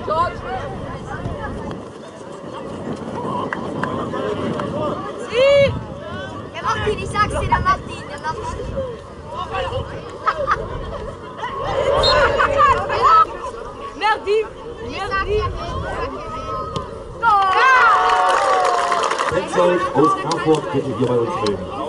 Der macht ihn, ich sag's dir, der macht ihn, der macht ihn. Merdi! Merdi! Petzold aus Erfurt bitte hier bei uns drüben.